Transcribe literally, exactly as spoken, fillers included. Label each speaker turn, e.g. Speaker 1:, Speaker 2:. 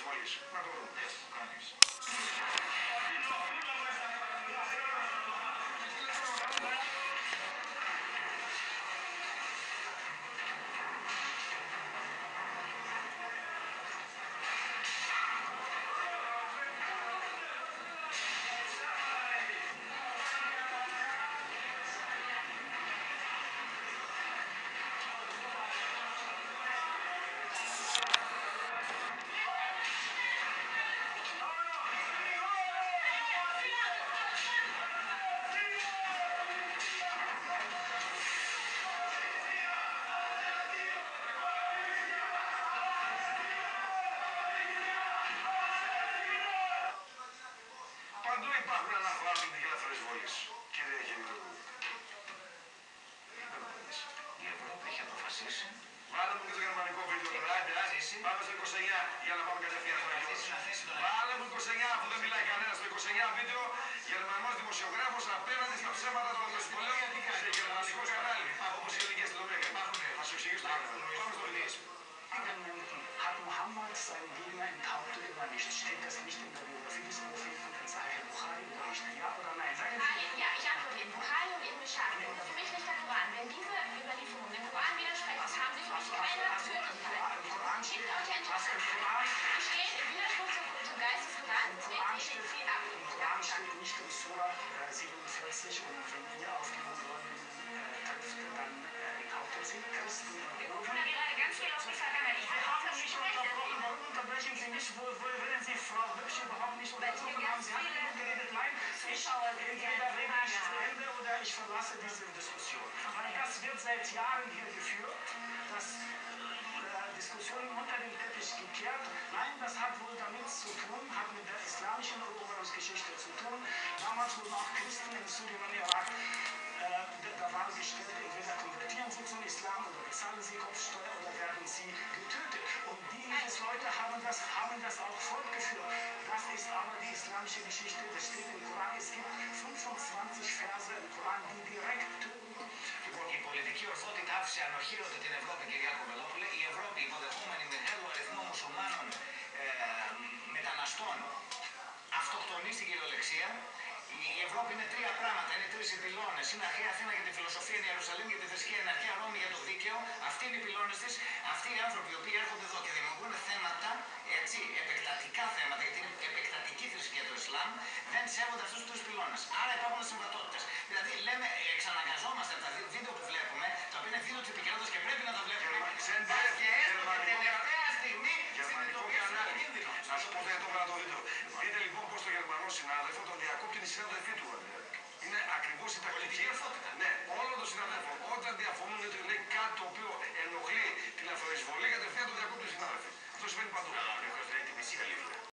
Speaker 1: εισβολής. Να το δούμε. Παντού υπάρχουν αναφορά και ελεύθερες βολές, κύριε Γεμιουργού.
Speaker 2: Η Ευρώπη έχει αποφασίσει.
Speaker 1: Βάλε μου και το γερμανικό βίντεο τώρα, άντε, πάμε στο είκοσι εννιά για να πάμε κατευθείαν στο Αγιώδης. Βάλε μου είκοσι εννιά που δεν μιλάει κανένα στο είκοσι εννιά βίντεο, Γερμανός δημοσιογράφος απέναντι στα ψέματα των δοσπολέων σε γερμανικό κανάλι, όπως οι ελληνικές τηλεοπτικές. Θα σου εξηγήσω το κανάλι. Πάμε στο βίντεο.
Speaker 3: Hat Mohammed seinen Gegner enthauptet oder nicht? Steht das nicht in der Biografie des Propheten in Sahih Bukhari berichtet? Ja oder nein? Sagen Sie.
Speaker 4: Ja, ich antworte in Bukhari und Ibn Schaf. Das ist für mich nicht der Koran. Wenn diese Überlieferungen dem Koran widersprechen, haben sie für mich keine Gültigkeit.
Speaker 3: Im Koran steht, was im Koran
Speaker 4: Sie stehen im Widerspruch zum, zum Geist des Korans.
Speaker 3: Im Koran steht, im Koran steht nicht in Surah äh, siebenundvierzig und wenn ihr auf die Mongolen äh, trifft, dann äh, enthauptet sie Christen.
Speaker 4: Wir rufen da gerade ganz viel auf die Vergangenheit. Ich behaupte nicht,
Speaker 3: Warum unterbrechen Sie mich? Wo, wo wollen Sie Frau Hübsch überhaupt nicht unterbrochen haben? Sie haben genug geredet. Nein, ich entweder rede ich zu Ende oder ich verlasse diese Diskussion. Weil das wird seit Jahren hier geführt. Das äh, Diskussionen unter den Teppich gekehrt. Nein, das hat wohl damit zu tun, hat mit der islamischen Eroberungsgeschichte zu tun. Damals wurden auch Christen in Syrien und Irak äh, da war gestellt, entweder konvertieren sie zum Islam oder bezahlen sie Kopfsteuer oder werden sie getötet. Und diese Leute haben das, haben das auch fortgeführt. Das ist aber die islamische Geschichte, das steht im Koran. Es gibt fünfundzwanzig Verse im Koran, die direkt
Speaker 2: Λοιπόν, η πολιτική ορθότητα άφησε ανοχήρωτη την Ευρώπη, κυρία Κοβελόπουλε. Η Ευρώπη, υποδεχόμενη μεγάλο αριθμό μουσουλμάνων ε, μεταναστών, αυτοκτονεί στην κυριολεξία. Η Ευρώπη είναι τρία πράγματα, είναι τρεις οι πυλώνες. Είναι αρχαία Αθήνα για τη φιλοσοφία, είναι Ιερουσαλήμ για τη θρησκεία, είναι αρχαία Ρώμη για το δίκαιο. Αυτοί είναι οι πυλώνες της. Αυτοί οι άνθρωποι οι οποίοι έρχονται εδώ και δημιουργούν θέματα, έτσι, επεκτατικά θέματα, γιατί είναι επεκτατική θρησκεία του Ισλάμ, δεν σέβονται αυτούς τους τρεις πυλώνες. Άρα υπάρχουν συμβατότητες. Δηλαδή, λέμε, εξαναγκαζόμαστε από τα βίντεο που βλέπουμε, τα οποία είναι βίντεο της επικαιρότητας και πρέπει να τα βλέπουμε. Και έστω και τελευταία στιγμή συνειδητοποιήσουμε το κίνδυνο.
Speaker 1: Να σου πω, δεν το το βίντεο. Δείτε λοιπόν πως το Γερμανό συνάδελφο τον διακόπτει η συνάδελφή του. Είναι ακριβώς η τακτική. Ναι,